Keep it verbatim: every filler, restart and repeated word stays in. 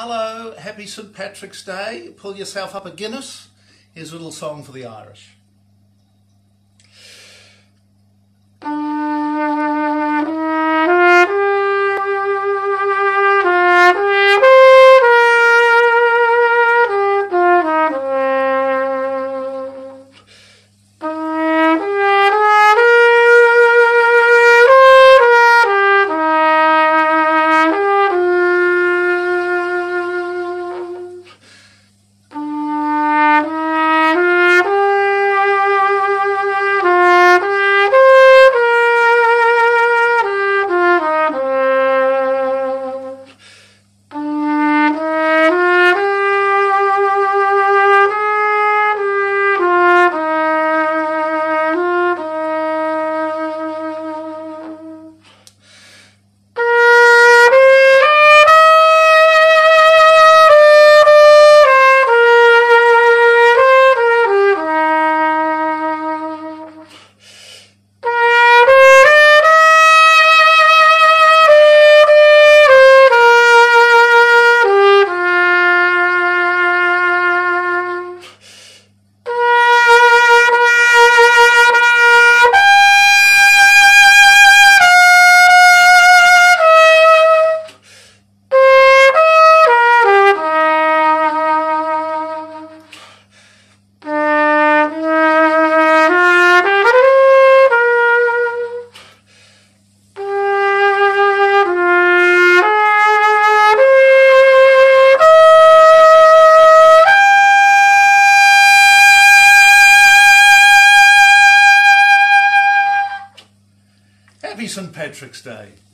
Hello, happy Saint Patrick's Day. Pull yourself up a Guinness. Here's a little song for the Irish. Happy Saint Patrick's Day.